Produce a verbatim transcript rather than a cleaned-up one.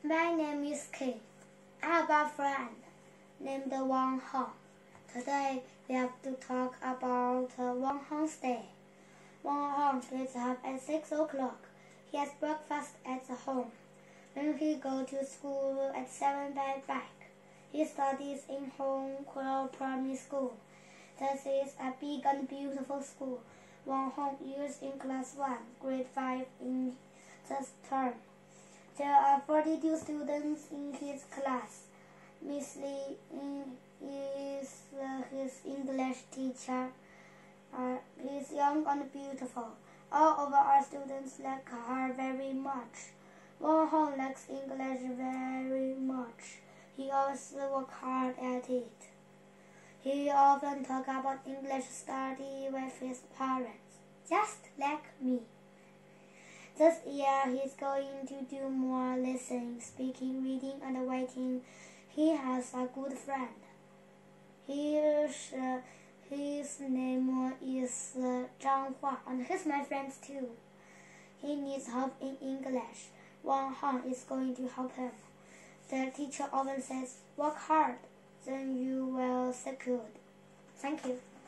My name is Kate. I have a friend named Wang Hong. Today we have to talk about uh, Wang Hong's day. Wang Hong gets up at six o'clock. He has breakfast at home. Then he goes to school at seven by bike. He studies in Hong Kong Primary School. This is a big and beautiful school. Wang Hong is in class one, grade five in this term. There are forty-two students in his class. Miss Lee is uh, his English teacher. Uh, he is young and beautiful. All of our students like her very much. Wang Hong likes English very much. He also works hard at it. He often talks about English study with his parents, just like me. This year he is going to do more listening, speaking, reading, and writing. He has a good friend. His, uh, his name is uh, Zhang Hua, and he's my friend too. He needs help in English. Wang Hong is going to help him. The teacher often says, work hard, then you will succeed. Thank you.